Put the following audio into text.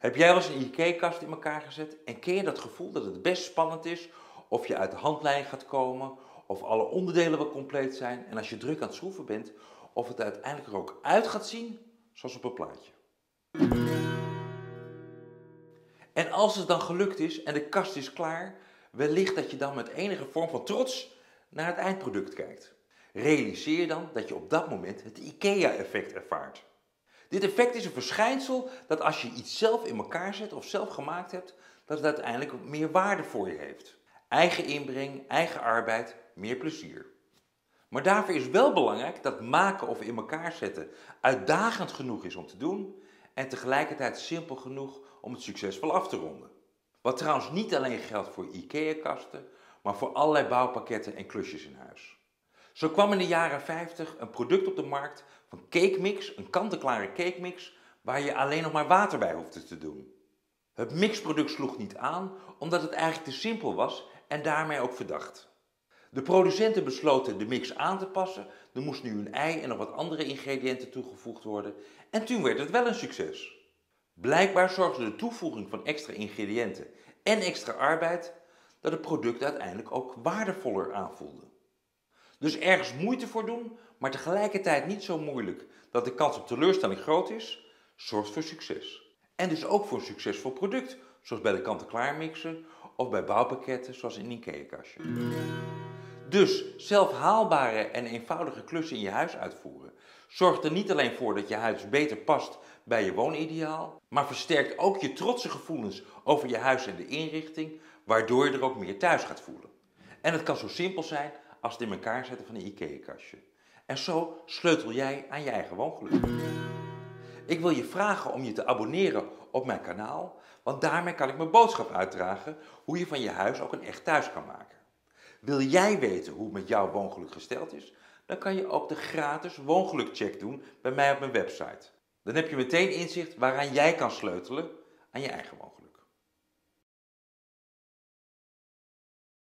Heb jij wel eens een IKEA-kast in elkaar gezet en ken je dat gevoel dat het best spannend is of je uit de handleiding gaat komen, of alle onderdelen wel compleet zijn en als je druk aan het schroeven bent, of het uiteindelijk er ook uit gaat zien zoals op een plaatje. En als het dan gelukt is en de kast is klaar, wellicht dat je dan met enige vorm van trots naar het eindproduct kijkt. Realiseer je dan dat je op dat moment het IKEA-effect ervaart. Dit effect is een verschijnsel dat als je iets zelf in elkaar zet of zelf gemaakt hebt, dat het uiteindelijk meer waarde voor je heeft. Eigen inbreng, eigen arbeid, meer plezier. Maar daarvoor is wel belangrijk dat maken of in elkaar zetten uitdagend genoeg is om te doen en tegelijkertijd simpel genoeg om het succesvol af te ronden. Wat trouwens niet alleen geldt voor IKEA-kasten, maar voor allerlei bouwpakketten en klusjes in huis. Zo kwam in de jaren 50 een product op de markt van Cake Mix, een kant-en-klare cake mix, waar je alleen nog maar water bij hoefde te doen. Het mixproduct sloeg niet aan omdat het eigenlijk te simpel was en daarmee ook verdacht. De producenten besloten de mix aan te passen, er moest nu een ei en nog wat andere ingrediënten toegevoegd worden en toen werd het wel een succes. Blijkbaar zorgde de toevoeging van extra ingrediënten en extra arbeid dat het product uiteindelijk ook waardevoller aanvoelde. Dus ergens moeite voor doen, maar tegelijkertijd niet zo moeilijk dat de kans op teleurstelling groot is, zorgt voor succes. En dus ook voor een succesvol product, zoals bij de kant-en-klaar mixen of bij bouwpakketten zoals in een IKEA-kastje. Dus zelf haalbare en eenvoudige klussen in je huis uitvoeren zorgt er niet alleen voor dat je huis beter past bij je woonideaal, maar versterkt ook je trotse gevoelens over je huis en de inrichting, waardoor je er ook meer thuis gaat voelen. En het kan zo simpel zijn als het in elkaar zetten van een IKEA-kastje. En zo sleutel jij aan je eigen woongeluk. Ik wil je vragen om je te abonneren op mijn kanaal, want daarmee kan ik mijn boodschap uitdragen hoe je van je huis ook een echt thuis kan maken. Wil jij weten hoe het met jouw woongeluk gesteld is? Dan kan je ook de gratis woongelukcheck doen bij mij op mijn website. Dan heb je meteen inzicht waaraan jij kan sleutelen aan je eigen woongeluk.